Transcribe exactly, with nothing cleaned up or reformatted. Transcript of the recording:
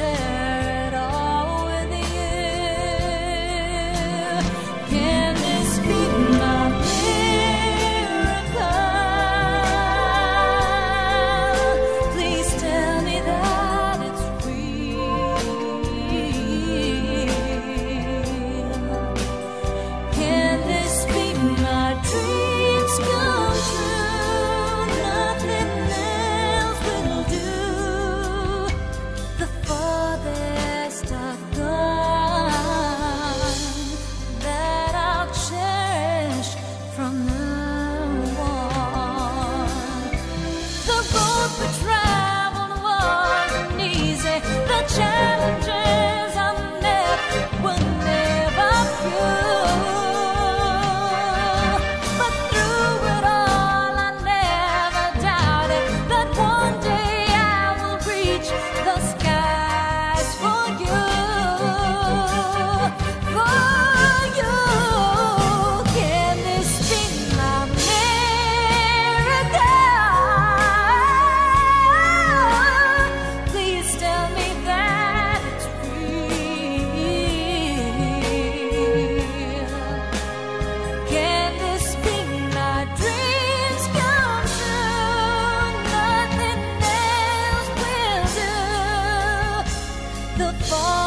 share it all with you. Can this be my miracle? Please tell me that it's real. Can this be my dreams come true? Nothing else will do. The farthest I've gone, that I'll cherish from now on. The road we traveled wasn't easy. The challenges I met were never few. But through it all, I never doubted that one day I will reach the skies for you, for you. Can this be my miracle? Please tell me that it's real. Can this be my dreams come true? Nothing else will do. The